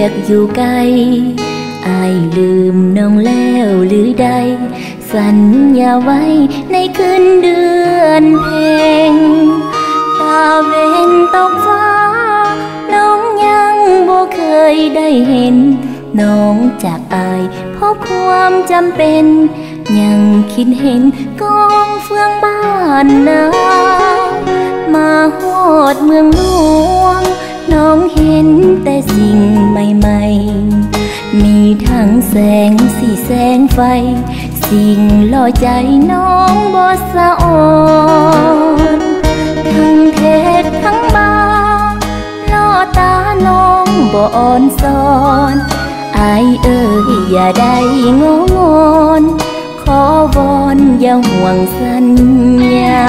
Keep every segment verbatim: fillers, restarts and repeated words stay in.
กอยู่ไกลอายลืมน้องแล้วหรือใดสัญญาไว้ในคืนเดือนเพ็ญตาเวนตกฟ้าน้องยังบ่เคยได้เห็นน้องจากอายเพราะความจำเป็นยังคิดเห็นกองเฟืองบ้านนามาฮอดเมืองหลวงน้องเห็นแต่สิ่งใหม่ๆมีทั้งแสงสีแสงไฟสิ่งล่อใจน้องบ่สะอ่อนทั้งเทศทั้งบาล่อตาน้องบ่อ่อนซ้อนอายเอ่ยอย่าได้งงอนขอวอนอย่าห่วงสัญญา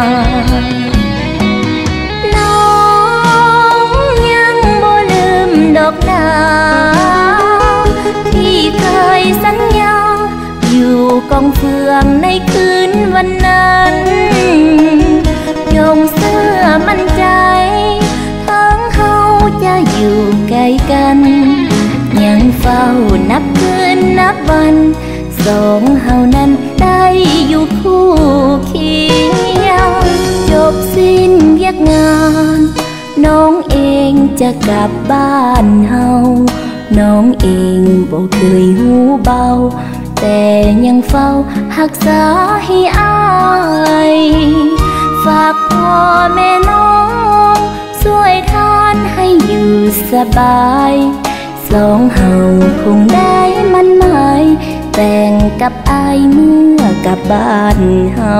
น้องยังบ่ลืมดอกนาที่เคยสัญญาอยู่กองเฟืองในคืนวันนั้นยงเสื้อมั่นใจทั้งเฮาจะอยู่ใกล้กันยังเฝ้านับคืนนับวันสองเฮานั้นได้อยู่คู่เคียงจบสิ้นเวียกงานน้องเองจะกลับบ้านเฮาน้องเองบ่เคยหูเบาแต่ยังเฝ้ารักษาให้อายฝากพ่อแม่น้องช่วยทานให้อยู่สบายสองเฮาคงได้มั่นหมายแต่งกับอายเมื่อกลับบ้านเฮา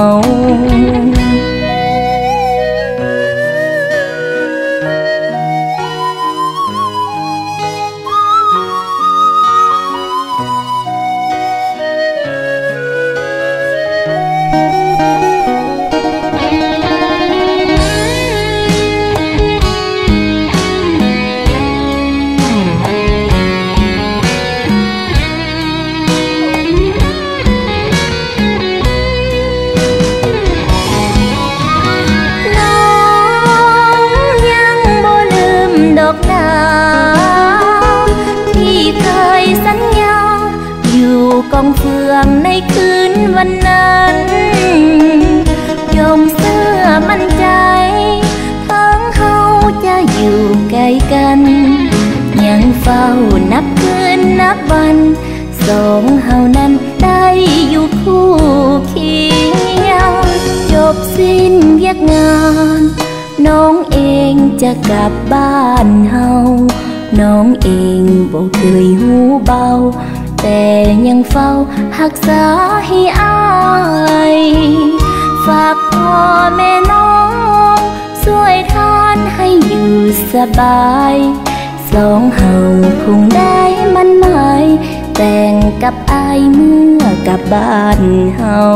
กองเฟืองในคืนวันนั้นยงเสื้อมั่นใจทั้งเฮาจะอยู่ใกล้กันยังเฝ้านับคืนนับวันสองเฮานั้นได้อยู่คู่เคียงจบสิ้นเวียกงานน้องเองจะกลับบ้านเฮาน้องเองบ่เคยหูเบาแต่ยังเฝ้ารักษาให้อายฝากพ่อแม่น้องช่วยทานให้อยู่สบายสองเฮาคงได้มั่นหมายแต่งกับอายเมื่อกลับบ้านเฮา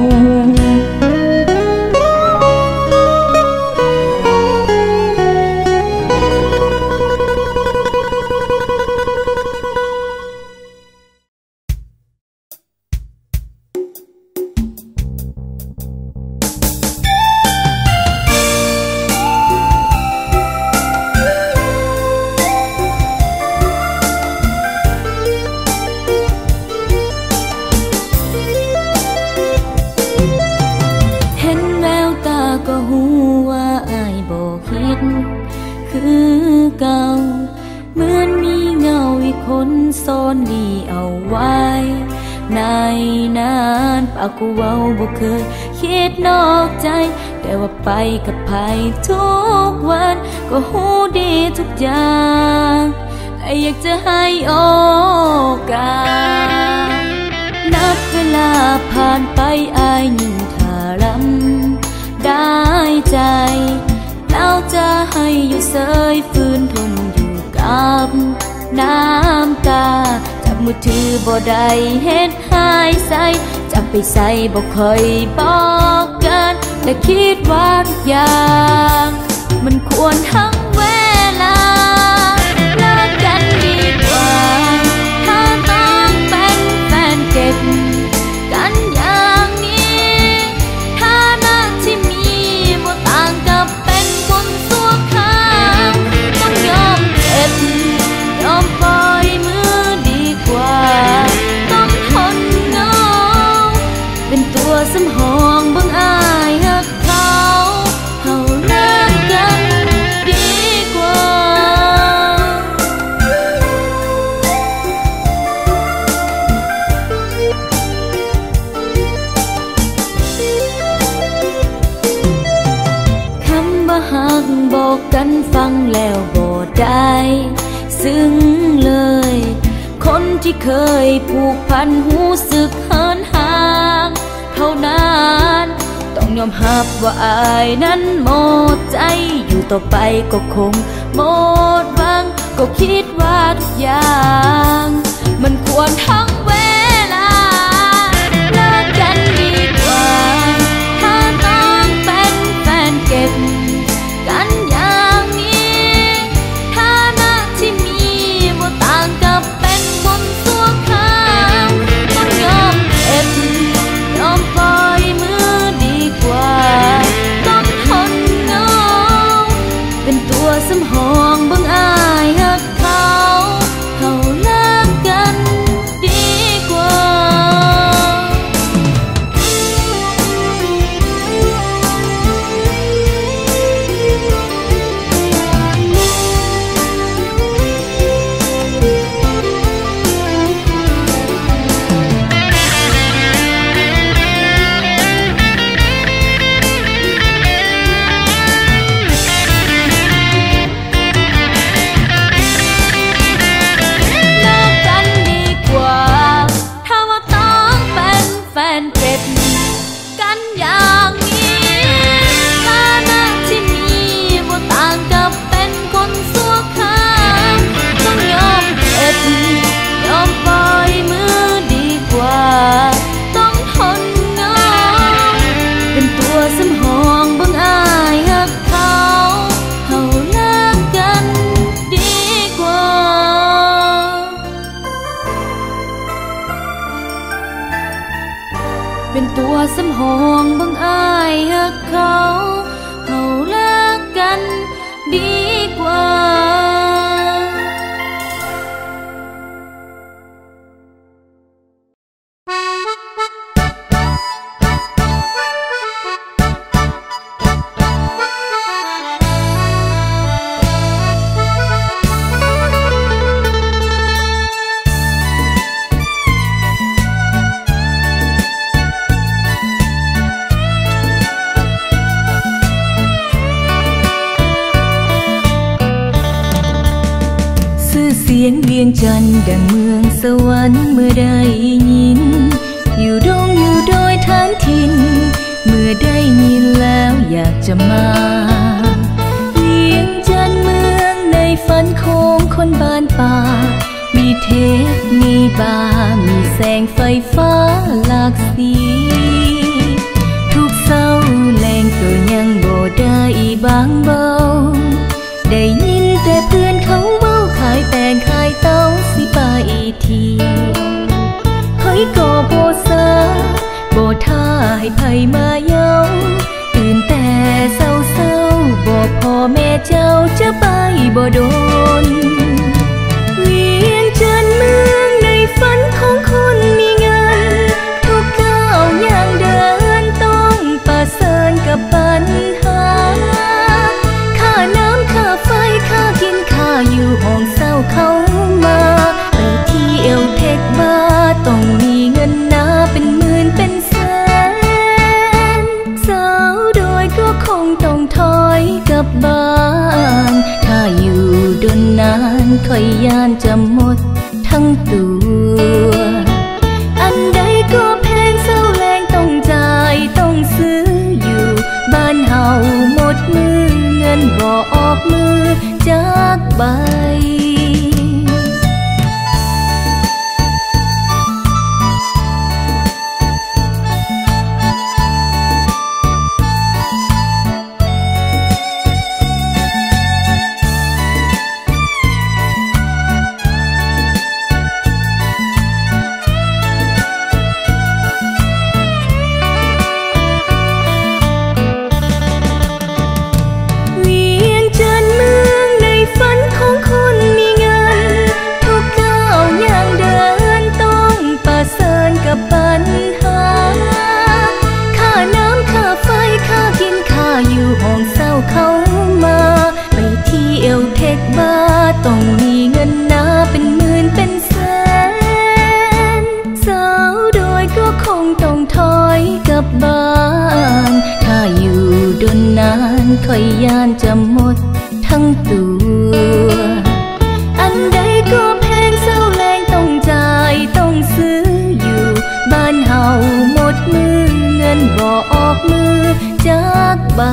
กูเว้าบ่เคยคิดนอกใจแต่ว่าไปกับไผทุกวันก็หูดีทุกอย่างแต่อยากจะให้โอกาสนับเวลาผ่านไปอายยิ่งทารัมได้ใจแล้วจะให้อยู่เสยฝืนทนอยู่กับน้ำตาจับมือถือบ่ได้เฮ็ดหายใส่จะไปใส่บ่เคยบอกกันแต่คิดว่าทุกอย่างมันควรทั้งเวลาเลิกกันดีกว่าถ้าต้องเป็นแฟนเก็บกันอย่างนี้ฐานะที่มีบ่ต่างกับเป็นคนชั่วคราวต้องยอมเจ็บยอมพอสำหองเบิ่งอายฮักเขาเฮาเลิกกันดีกว่าคำว่าฮักบอกกันฟังแล้วบ่ได้ซึ้งเลยคนที่เคยผูกพันหูสึกเหินห่างเท่านั้นต้องยอมรับว่าอายนั้นหมดใจอยู่ต่อไปก็คงหมดหวังก็คิดว่าทุกอย่างมันควรทั้งเวลาเลิกกันดีกว่าถ้าต้องเป็นแฟนเก็บกันอย่างนี้ฐานะที่มีบ่ต่างกับเป็นคนชั่วคราวต้องยอมเจ็บยอมปล่อยมือดีกว่าต้องทนเหงาเป็นตัวสำหองเบิ่งอายฮักเขาเฮาเลิกกันดีกว่าเป็นตัวสำหองเบิ่งอายฮักเขาเฮาเลิกกันดีกว่าเสียงเวียงจันทร์ดังเมืองสวรรค์เมื่อได้ยินอยู่ดงอยู่โดยฐานถิ่นเมื่อได้ยินแล้วอยากจะมาเวียงจันทร์เมืองในฝันของคนบ้านป่ามีเทพมีบามีแสงไฟฟ้าหลากสีทุกเศร้าแรงก็ยังบ่ได้บางเบาได้ยินแต่เพื่อนเขาเว้าขายแตงขายเต้าสิไปทีเฮ้ยก็บ่ซาบ่ท่าให้ไผมาเย้าตื่นแต่เศร้าๆบอกพ่อแม่เจ้าจะไปบ่โดนเวียงจันทร์เมืองในฝันของคนมีเงินทุกก้าวย่างเดินต้องประเสริญกับปัญหาค่าน้ำค่าไฟค่ากินค่าอยู่ห้องเศร้าเข้ามาไปเที่ยวเทคบาร์ต้องมีเงินนาเป็นหมื่นเป็นแสนสาวโดยก็คงต้องถอยกลับบ้านถ้าอยู่ดนนานค่อยย่านจะหมดทั้งตัวอันใดก็แพงเศร้าแรงต้องจ่ายต้องซื้ออยู่บ้านเฮาหมดมือเงินบ่ออกมือจากใบเวียงจันทร์เมืองในฝันของคนนานคอยย่านจะหมดทั้งตัวอันใดก็แพงเศร้าแรงต้องจ่ายต้องซื้ออยู่บ้านเฮาหมดมือเงินบ่ออกมือจากใบ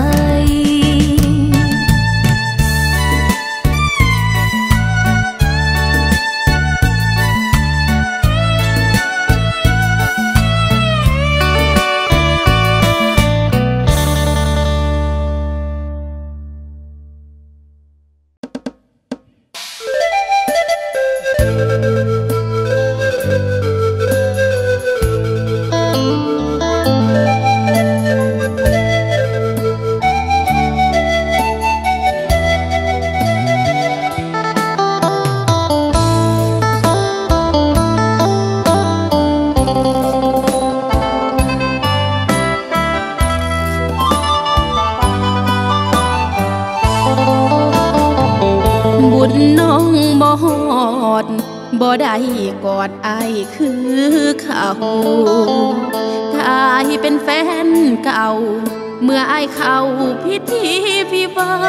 บ่ได้กอดไอ้คือเขาถ้าให้เป็นแฟนเก่าเมื่อไอ้เข้าพิธีวิวา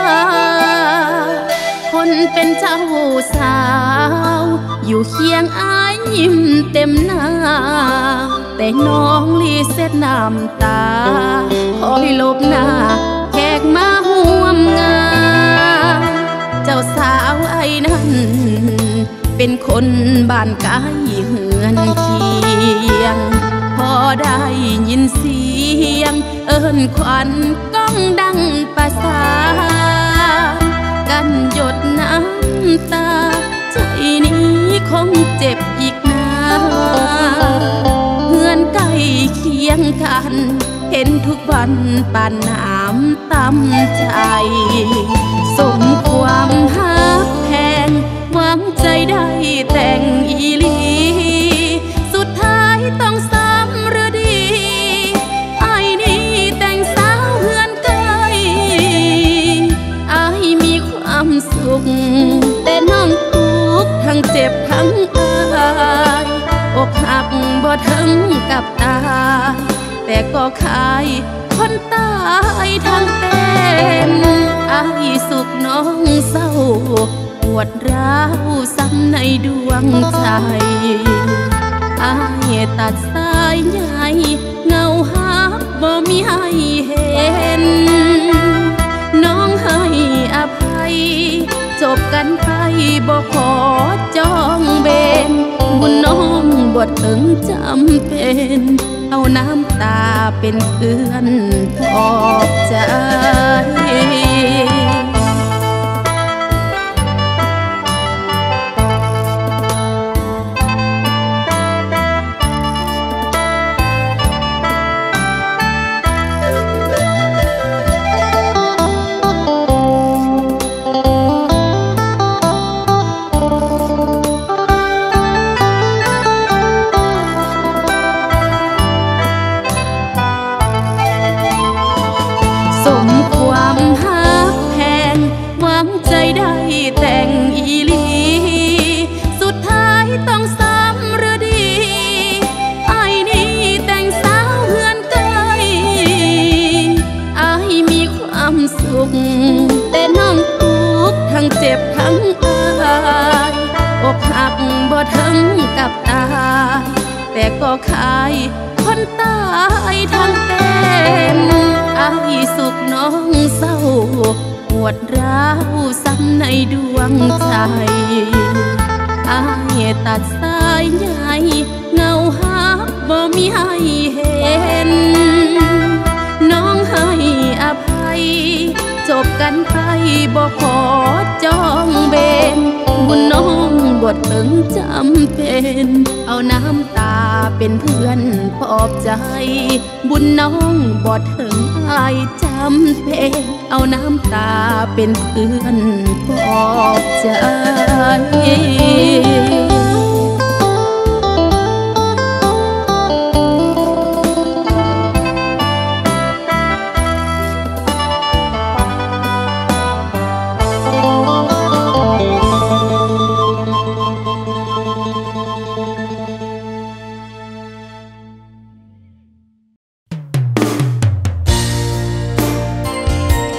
คนเป็นเจ้าสาวอยู่เคียงอ้ายยิ้มเต็มหน้าแต่น้องลีเส็ดน้ำตาคอยลบหน้าแขกมาห่วมงานเจ้าสาวไอ้นั้นเป็นคนบ้านไกลเหือนเคียงพอได้ยินเสียงเอิ้นขวัญก้องดังประสานกันหยดน้ำตาใจนี้คงเจ็บอีกนานเหือนใกล้เคียงกันเห็นทุกวันปานน้ำตำใจสมความฮักแพงหวังใจได้แต่งอีหลีสุดท้ายต้องซ้ำหรือดีไอ้นี่แต่งสาวเฮือนไกลไอ้มีความสุขแต่น้องทุกข์ทั้งเจ็บทั้งอายอกหักบ่ถึงกับตายแต่ก็ขายคนตายทั้งเป็นไอ้สุขน้องเศร้าปวดร้าวซ้ำในดวงใจอ้ายตัดสายใยเงาหักบ่มีให้เห็นน้องให้อภัยจบกันไปบ่ขอจองเบนบุญน้องบ่ถึงจำเป็นเอาน้ำตาเป็นเพื่อนปลอบใจแต่งอีหลีสุดท้ายต้องซ้ำหรือดีไอ้นี่แต่งสาวเฮือนไกลไอ้มีความสุขแต่น้องทุกข์ทั้งเจ็บทั้งอายอกหักบ่ถึงกับตายแต่ก็ขายคนตายทั้งเป็นไอ้สุขน้องเศร้าปวดร้าวซ้ำในดวงใจอ้ายตัดสายใยเงาหักบ่มีให้เห็นน้องให้อภัยจบกันไปบ่ขอจองเบนบุญน้องบ่ถึงจำเป็นเอาน้ำตาเป็นเพื่อนปลอบใจบุญน้องบ่ถึงอายจำเป็นเอาน้ำตาเป็นเพื่อนปลอบใจค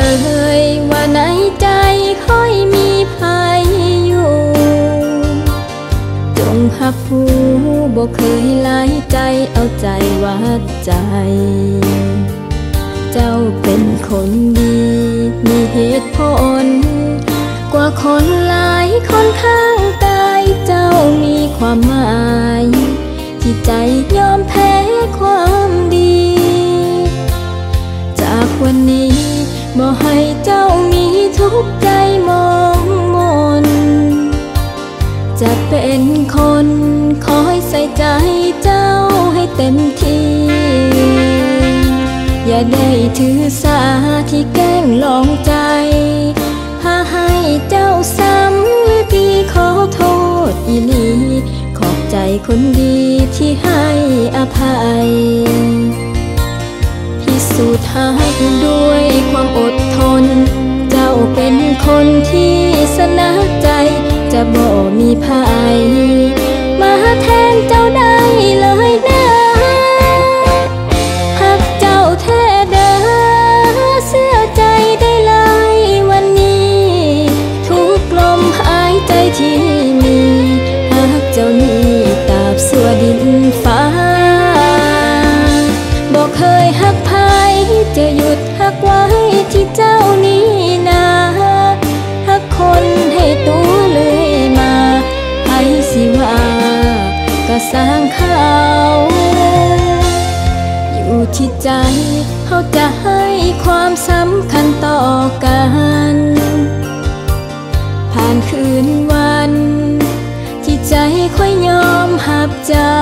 ยว่าในใจค่อยมีภัยอยู่จงหักผู้บ่เคยหลายใจเอาใจวัดใจเจ้าเป็นคนดีมีเหตุผลกว่าคนหลายคนข้างกายเจ้ามีความหมายที่ใจยอมแพ้ความดีจากวันนี้บ่ให้เจ้ามีทุกข์ใจมองมนจะเป็นคนคอยใส่ใจเจ้าให้เต็มที่อย่าได้ถือสาที่แกล้งลองใจพาให้เจ้าซ้ำปีขอโทษอีหลีขอบใจคนดีที่ให้อภัยพิสูจน์หักด้วยความอดทนเจ้าเป็นคนที่สนะใจจะบ่มีภัยมาแทนเจ้าได้เลยนะหักเจ้าแท้เด้อเสื้อใจได้เลยวันนี้ทุกลมหายใจที่มีหักเจ้านี้ตราบสั่วดินฟ้าบอกเคยหักภัยจะหยุดหักไว้ที่เจ้านี้นะหักคนให้ตัวเลยมาให้สิว่าก็สร้างเขาอยู่ที่ใจเขาจะให้ความสำคัญต่อกันผ่านคืนวันที่ใจค่อยยอมหับเจ้า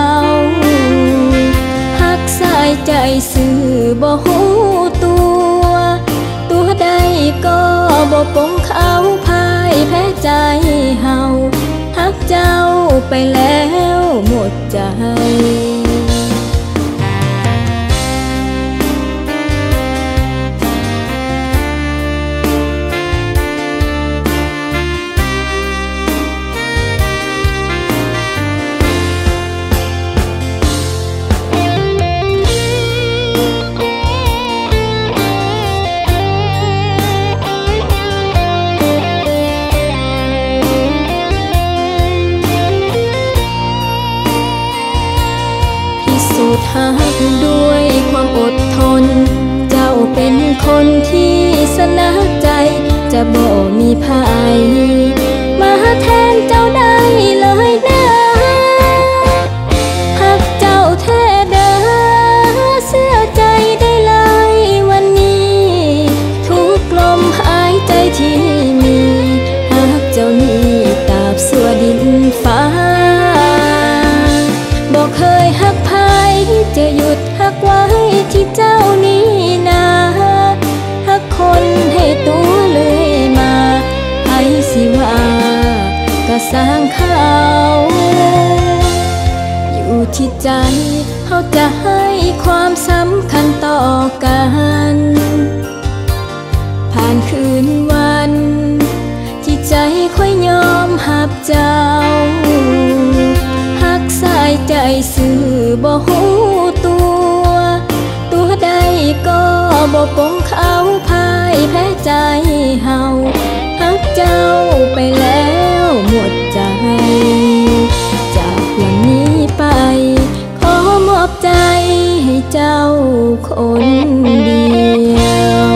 หักสายใจสื่อบ่หูตัวตัวใดก็บ่ปงเขาพ่ายแพ้ใจเฮาหักเจ้าไปแล้วหมดใจหักด้วยความอดทนเจ้าเป็นคนที่สนะใจจะบ่มีภัยมาแทนเจ้าได้เลยนะหักเจ้าแท้เด้อเสื้อใจได้เลยวันนี้ทุกลมหายใจที่มีหักเจ้านี้ตราบสั่วดินฟ้าบอกเคยหักภัยจะหยุดหักไว้ที่เจ้านี้นะหักคนให้ตัวเลยมาให้สิว่าก็สร้างเขาอยู่ที่ใจเขาจะให้ความสำคัญต่อกันผ่านคืนวันที่ใจค่อยยอมหับเจ้าหักสายใจสื่อบ่หูตัวตัวใดก็บ่ปงเขาพ่ายแพ้ใจเฮาหักเจ้าไปแล้วหมดใจจากวันนี้ไปขอมอบใจให้เจ้าคนเดียว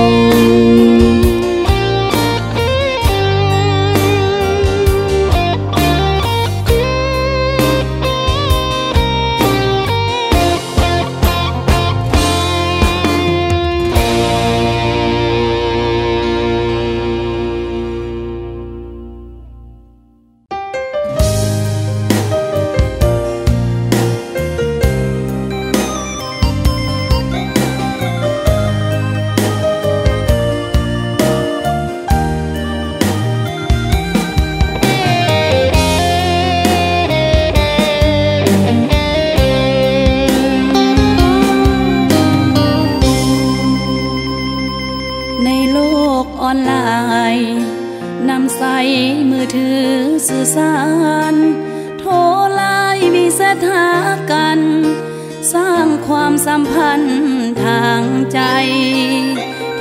นำใส่มือถือสื่อสารโทรไลน์มีเสถากัน สร้างความสัมพันธ์ทางใจ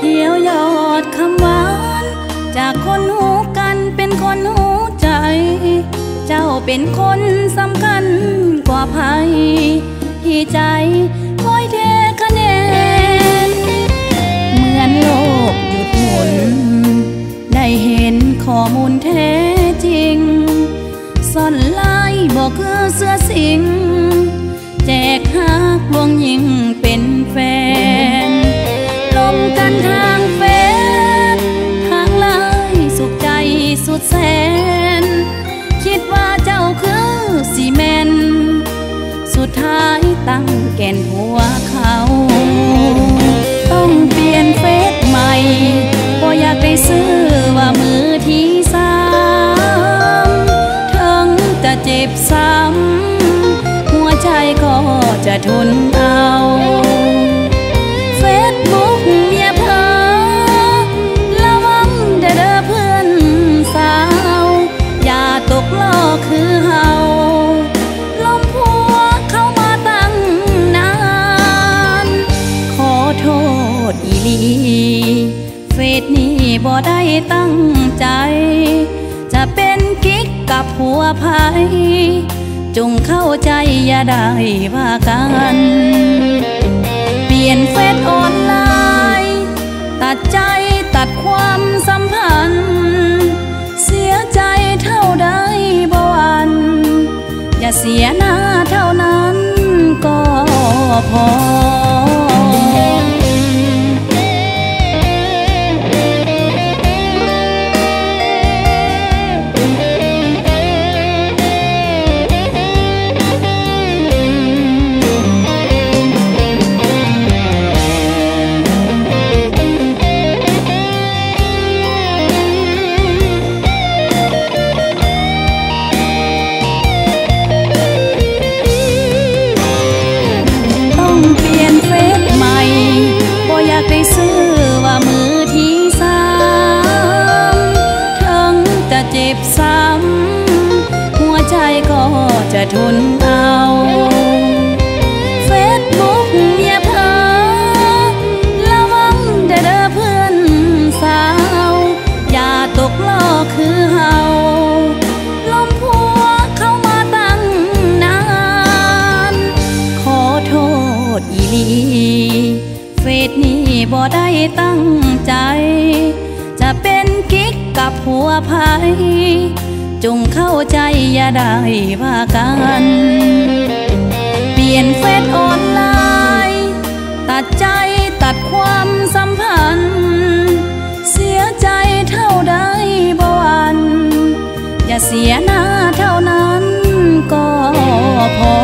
เหี่ยวยอดคำหวานจากคนหูกันเป็นคนหูใจเจ้าเป็นคนสำคัญกว่าภัยที่ใจคอยเทคะแนนเหมือนโลกหยุดหมุนได้เห็นข้อมูลแท้จริงซ่อนลายบอกคือเสื้อสิงแจกหักลวงยิ่งเป็นแฟนลมกันทางเฟซทางไลน์สุขใจสุดแสนคิดว่าเจ้าคือซีเมนสุดท้ายตั้งแก่นหัวเขาต้องเปลี่ยนเฟซใหม่บ่อยากได้ซื้อว่ามือที่สามถึงจะเจ็บซ้ำหัวใจก็จะทนเอาเฟซบุ๊กอย่าเพ้อระวังเด้อเพื่อนสาวอย่าตกล้อคือเฮาลมพัวเข้ามาตั้งนานขอโทษอีหลีเฟซนี้บ่ได้ตั้งใจจะเป็นกิ๊กกับผัวไผจงเข้าใจอย่าได้ว่ากันเปลี่ยนเฟซออนไลน์ตัดใจตัดความสัมพันธ์เสียใจเท่าใดบ่หวั่นอย่าเสียหน้าเท่านั้นก็พอได้ซื้อว่ามือที่สามถึงจะเจ็บซ้ำหัวใจก็จะทนเอาเฟซบุ๊กอย่าเพ้อระวังเด้อเพื่อนสาวอย่าตกล้อคือเฮาลมพัวเข้ามาตั้งนานขอโทษอีหลีเฟซนี้บ่ได้ตั้งใจจะเป็นกิ๊กกับผัวไผจงเข้าใจอย่าได้ว่ากันเปลี่ยนเฟซออนไลน์ตัดใจตัดความสัมพันธ์เสียใจเท่าใดบ่หวั่นอย่าเสียหน้าเท่านั้นก็พอ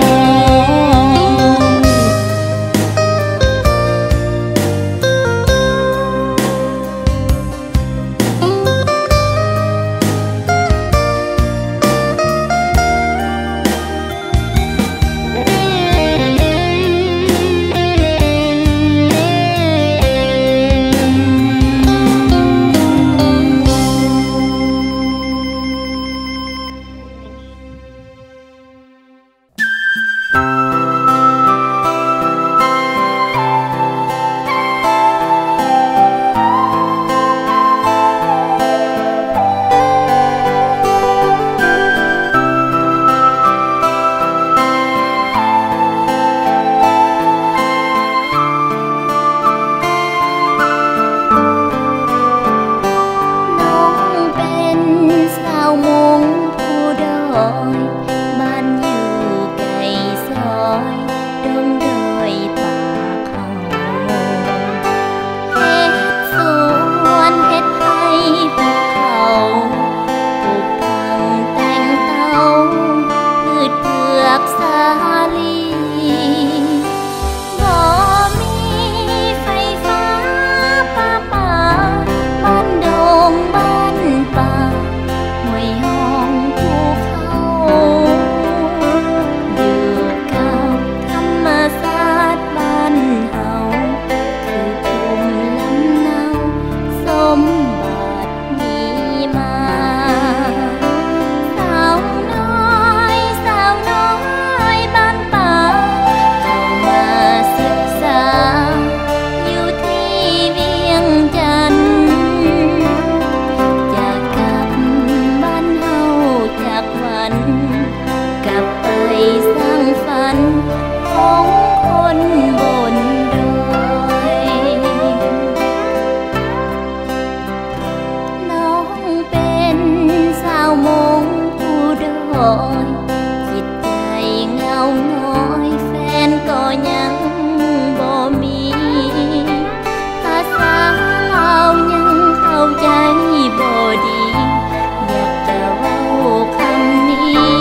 อยจิตใจเงาน้อยแฟนก็ยังบ่มีภาษาลาวยังเข้าใจบ่ดีอยากจะเว้าคำนี้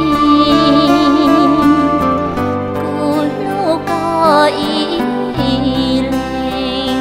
กูลูกก็อีเลง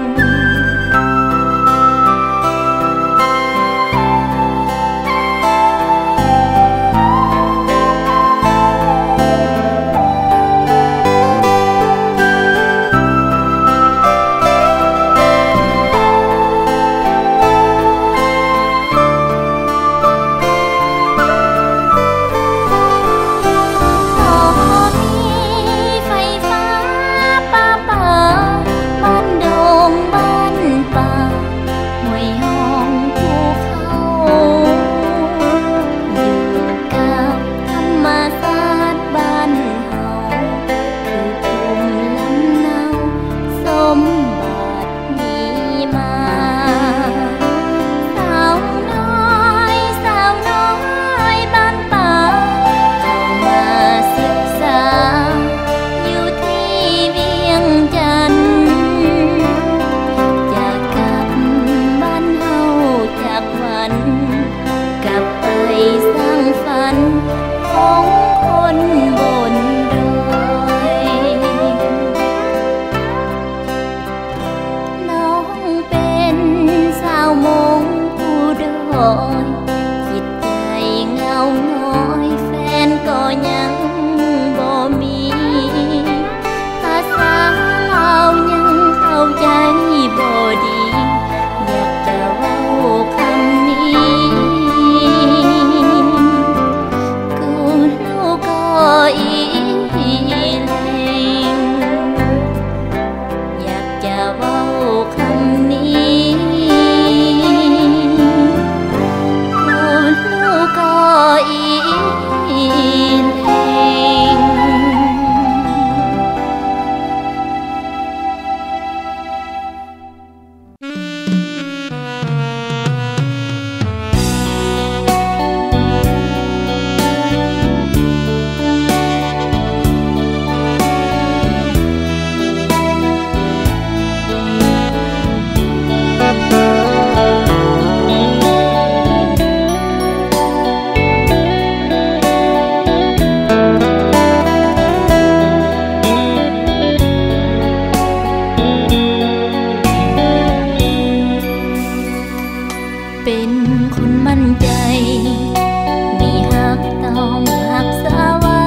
จิตใจเงาน้อยแฟนก็ยังบ่มีภาษาลาวยังเข้าใจบ่ดีอยากจะเว้าคำนี้กูลูกก็อีเลงอยากจะเว้าคำนี้ก็อีเลงเป็นคนมั่นใจมีหักต้องหักษาไว้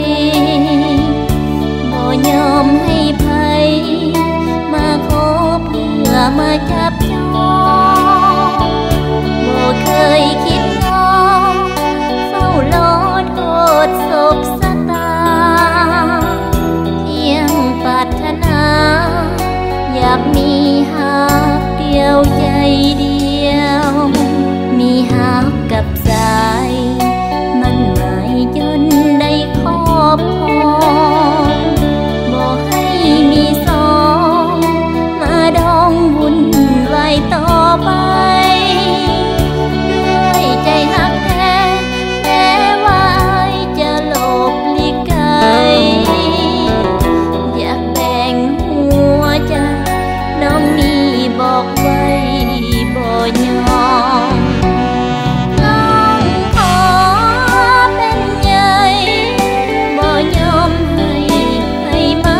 บ่ยอมให้ไผมาขอเพื่อมาจับจองบ่เคยคิดง้อเฝ้ารอโทษโศกชะตาเพียงปรารถนาอยากมีหักเดียวใจเดียวมีหักกับสายมันหมายจนได้ครอบครองบ่ให้มีสองมาดองวุ่นวายต่อไปด้วยใจหักแท้แม้ว่าจะหลบหลีกไกลอยากแบ่งหัวใจน้องนี่บอกไว้บ่ยอมน้องขอเป็นใหญ่บ่ยอมให้ให้มา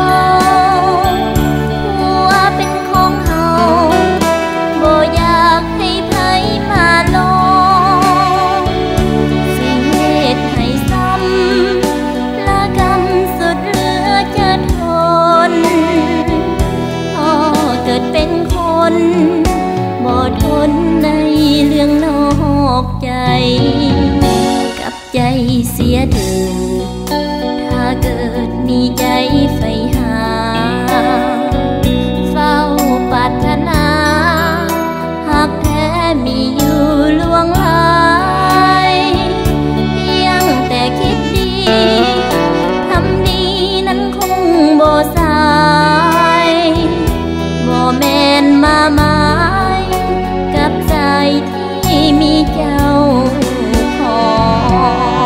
หัวเป็นของเฮาบ่อยากให้ไผมาลองสิเหตุให้ซ้ำละกรรมสุดเหลือจะทนพอเกิดเป็นคนบ่ทนในเรื่องนอกใจกับใจเสียเถิดถ้าเกิดมีใจใฝ่หาเฝ้าปรารถนาหากแท้มีอยู่ล่วงหลายเพียงแต่คิดดีทำดีนั้นคงบ่สายบ่แม่นมาหมายกับใจที่มีเจ้าของ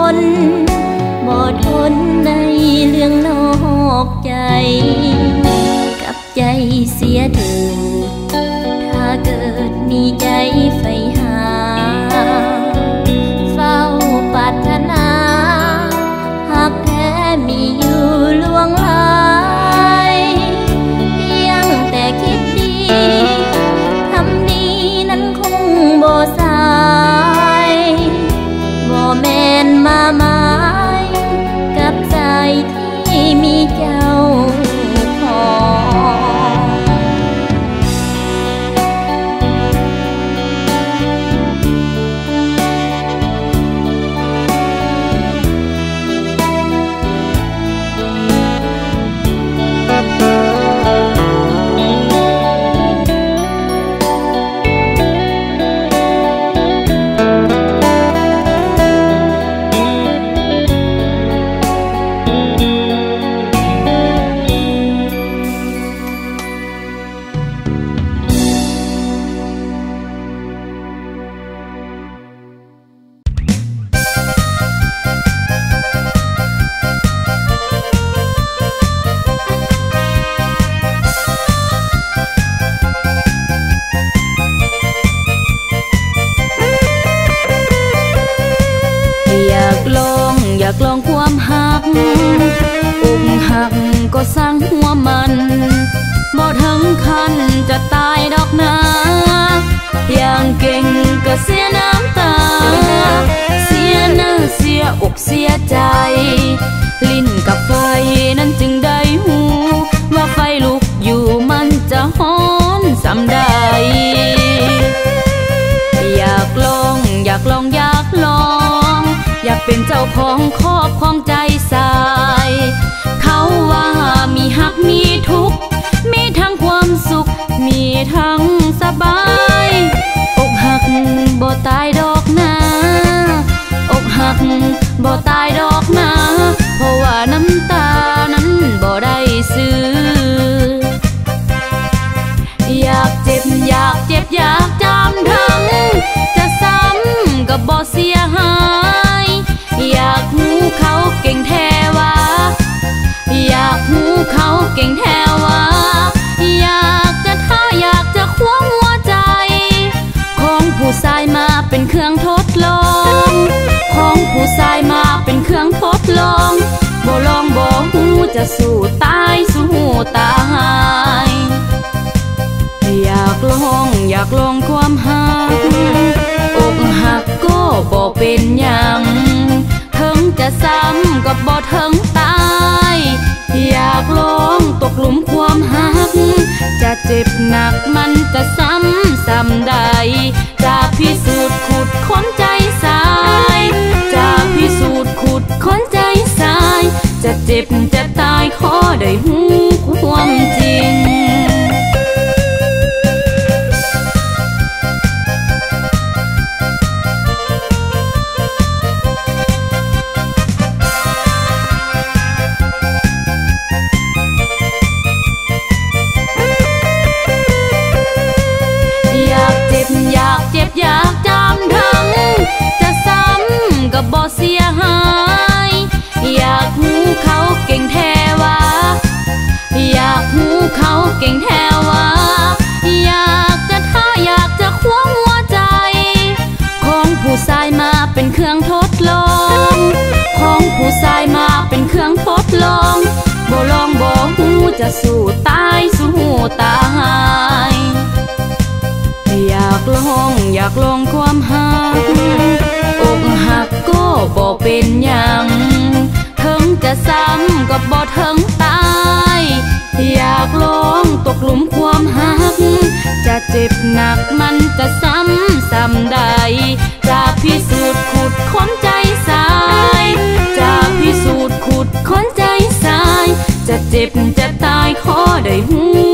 นบ่ทนในเรื่องนอกใจกับใจเสียเถิดถ้าเกิดมีใจใฝ่หาเฝ้าปรารถนาหากแท้มีอยู่ล่วงหลายเพียงแต่คิดดีทำดีนั้นคงบ่สายบ่แม่นมาหมายกับใจที่มีเจ้าของอยากลองความหักอกหักก็สร้างหัวมันบ่ถึงขั้นจะตายดอกนะอย่างเก่งก็เสียน้ำตาเสียหน้าเสียอกเสียใจลิ้นกับไฟนั้นจึงได้หูว่าไฟลุกอยู่มันจะฮ้อนสำใดอยากลองอยากลองอยากลองอยากเป็นเจ้าของครอบครองใจสายเขาว่ามีหักมีทุกข์มีทั้งความสุขมีทั้งสบายอกหักบ่ตายดอกนะอกหักบ่ตายดอกนะเพราะว่าน้ำตานั้นบ่ได้ซื้ออยากเจ็บอยากเจ็บอยากจำทั้งจะซ้ำกับบ่เสียหายอยากหูเขาเก่งแท้ว่าอยากหูเขาเก่งแท้ว่าอยากจะท้าอยากจะคว้าหัวใจของผู้ชายมาเป็นเครื่องทดลองของผู้ชายมาเป็นเครื่องทดลองบ่ลองบ่หูจะสู้ตายสู้ตายอยากลองอยากลองความหักอกหักก็บ่เป็นหยังถึงจะซ้ำก็บ่ถึงตายอยากลองตกหลุมความหักจะเจ็บหนักมันจะซ้ำซ้ำใดจะพิสูจน์ขุดค้นใจสายจะพิสูจน์ขุดค้นใจสายจะเจ็บจะตายขอได้หูความจริงอยากเจ็บอยากจำทั้งจะซ้ำกับบ่เสียหายอยากหูเขาเก่งแท้ว่าอยากหูเขาเก่งแท้ว่าอยากจะท้าอยากจะคว้าหัวใจของผู้ชายมาเป็นเครื่องทดลองของผู้ชายมาเป็นเครื่องทดลองบ่ลองบ่หูจะสู้ตายสู้ตายอยากลองอยากลองความหักอกหักก็บ่เป็นหยังถึงจะซ้ำก็บ่ถึงตายอยากลองตกหลุมความหักจะเจ็บหนักมันจะซ้ำซ้ำใดจะพิสูจน์ขุดค้นใจสายจะพิสูจน์ขุดค้นใจสายจะเจ็บจะตายขอได้หู